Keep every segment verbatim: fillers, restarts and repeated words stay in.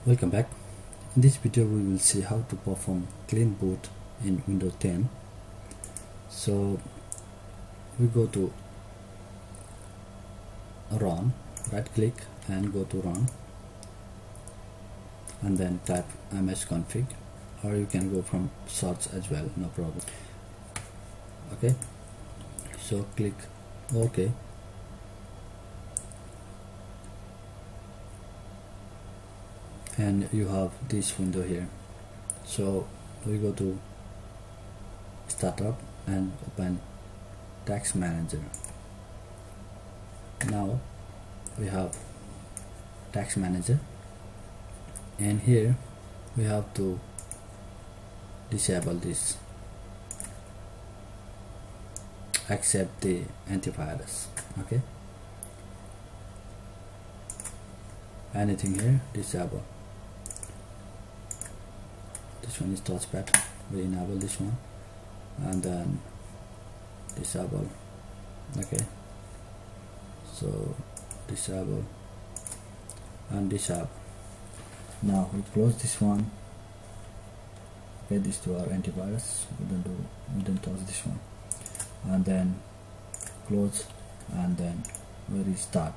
Welcome back. In this video we will see how to perform clean boot in Windows ten. So we go to run, right click and go to run and then type msconfig, or you can go from search as well, no problem. Okay, so click OK. And you have this window here. So we go to startup and open task manager. Now we have task manager, and here we have to disable this, accept the antivirus. Okay, anything here, disable. This one is touchpad, we enable this one and then disable. Okay, so disable and disable. Now we close this one. Okay, this to our antivirus, we don't do we don't touch this one, and then close and then we restart.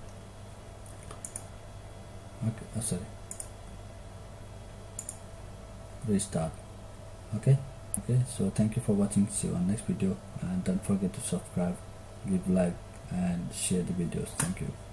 Okay, oh, sorry restart. Okay okay so thank you for watching. See you on next video, and don't forget to subscribe, give like and share the videos. Thank you.